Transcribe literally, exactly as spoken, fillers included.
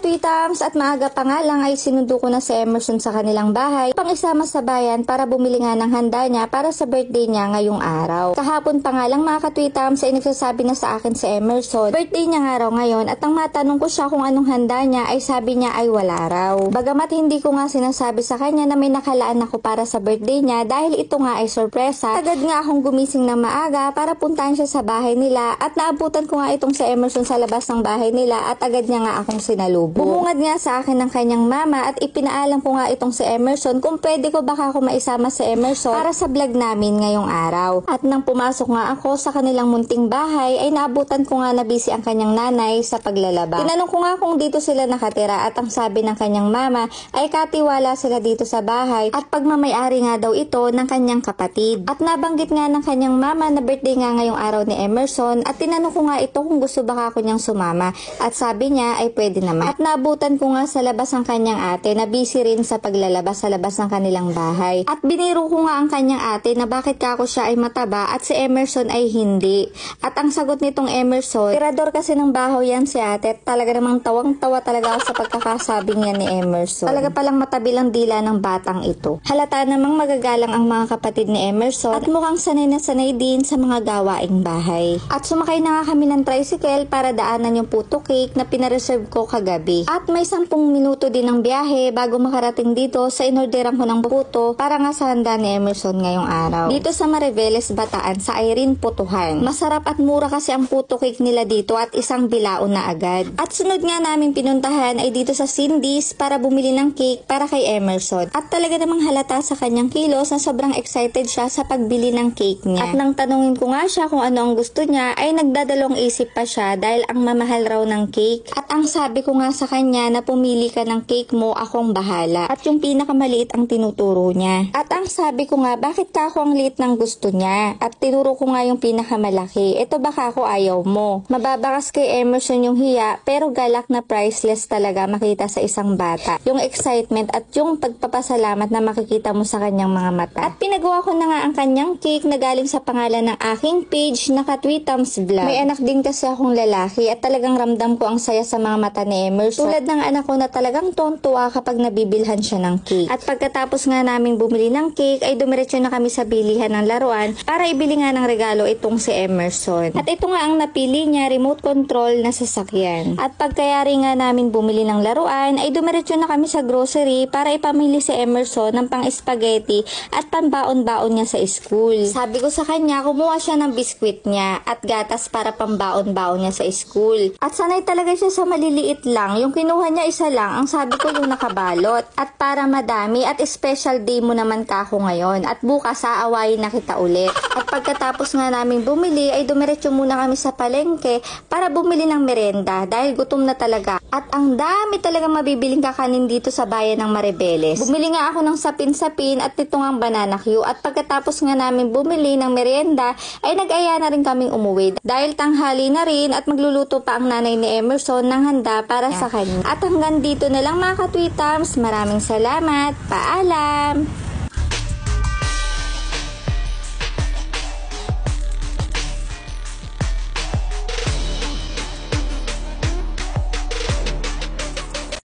ka-tweetams, at maaga pa nga lang ay sinundo ko na si Emerson sa kanilang bahay pang isama sa bayan para bumili nga ng handa niya para sa birthday niya ngayong araw. Kahapon pa nga lang mga ka-tweetams ay nagsasabi na sa akin si Emerson, birthday niya nga raw ngayon, at ang matanong ko siya kung anong handa niya ay sabi niya ay wala raw. Bagamat hindi ko nga sinasabi sa kanya na may nakalaan ako para sa birthday niya dahil ito nga ay sorpresa, agad nga akong gumising ng maaga para puntahan siya sa bahay nila at naabutan ko nga itong si Emerson sa labas ng bahay nila at agad niya nga akong sinalubong. Bumungad nga sa akin ng kanyang mama at ipinaalam ko nga itong si Emerson kung pwede ko baka ako maisama si Emerson para sa vlog namin ngayong araw. At nang pumasok nga ako sa kanilang munting bahay ay naabutan ko nga na busy ang kanyang nanay sa paglalaba. Tinanong ko nga kung dito sila nakatira at ang sabi ng kanyang mama ay katiwala sila dito sa bahay at pagmamayari nga daw ito ng kanyang kapatid. At nabanggit nga ng kanyang mama na birthday nga ngayong araw ni Emerson at tinanong ko nga ito kung gusto baka ako niyang sumama at sabi niya ay pwede naman. At naabutan ko nga sa labas ang kanyang ate na busy rin sa paglalabas sa labas ng kanilang bahay. At biniro ko nga ang kanyang ate na bakit kako siya ay mataba at si Emerson ay hindi. At ang sagot nitong Emerson, tirador kasi ng bahaw yan si ate, talaga namang tawang-tawa talaga ako sa pagkakasabi niya ni Emerson. Talaga palang matabil ang dila ng batang ito. Halata namang magagalang ang mga kapatid ni Emerson at mukhang sanay na sanay din sa mga gawaing bahay. At sumakay na nga kami ng tricycle para daanan yung puto cake na pinareserve ko kagabi. At may sampung minuto din ang biyahe bago makarating dito sa inorderan ko ng puto para nga sa handa ni Emerson ngayong araw. Dito sa Mariveles, Bataan sa Irene Putuhan. Masarap at mura kasi ang puto cake nila dito at isang bilaon na agad. At sunod nga namin pinuntahan ay dito sa Cindy's para bumili ng cake para kay Emerson. At talaga namang halata sa kanyang kilos na sobrang excited siya sa pagbili ng cake niya. At nang tanungin ko nga siya kung ano ang gusto niya ay nagdadalong isip pa siya dahil ang mamahal raw ng cake. At ang sabi ko nga sa kanya na pumili ka ng cake mo, akong bahala. At yung pinakamaliit ang tinuturo niya. At ang sabi ko nga, bakit ka ako ang liit ng gusto niya? At tinuro ko nga yung pinakamalaki. Ito baka ako ayaw mo. Mababakas kay Emerson yung hiya pero galak na priceless talaga makita sa isang bata. Yung excitement at yung pagpapasalamat na makikita mo sa kanyang mga mata. At pinagawa ko na nga ang kanyang cake na galing sa pangalan ng aking page na ka-tweetams vlog. May anak din kasi akong lalaki at talagang ramdam ko ang saya sa mga mata ni Emerson. Tulad ng anak ko na talagang tontuwa kapag nabibilhan siya ng cake. At pagkatapos nga naming bumili ng cake ay dumiretso na kami sa bilihan ng laruan para ibili nga ng regalo itong si Emerson. At ito nga ang napili niya, remote control na sasakyan. At pagkayari nga namin bumili ng laruan ay dumiretso na kami sa grocery para ipamili si Emerson ng pang spaghetti at pambaon-baon niya sa school. Sabi ko sa kanya, kumuha siya ng biskwit niya at gatas para pambaon-baon niya sa school. At sanay talaga siya sa maliliit lang. Yung kinuha niya isa lang, ang sabi ko yung nakabalot. At para madami at special day mo naman kako ngayon. At bukas aawayin na kita ulit. At pagkatapos nga namin bumili ay dumiretso muna kami sa palengke para bumili ng merenda dahil gutom na talaga. At ang dami talaga mabibiling kakanin dito sa bayan ng Mariveles. Bumili nga ako ng sapin-sapin at nitong ang banana Q. At pagkatapos nga namin bumili ng merienda ay nag-aya na rin kaming umuwi dahil tanghali na rin at magluluto pa ang nanay ni Emerson ng handa para sa kanya. At hanggang dito na lang mga ka-tweetams. Maraming salamat. Paalam!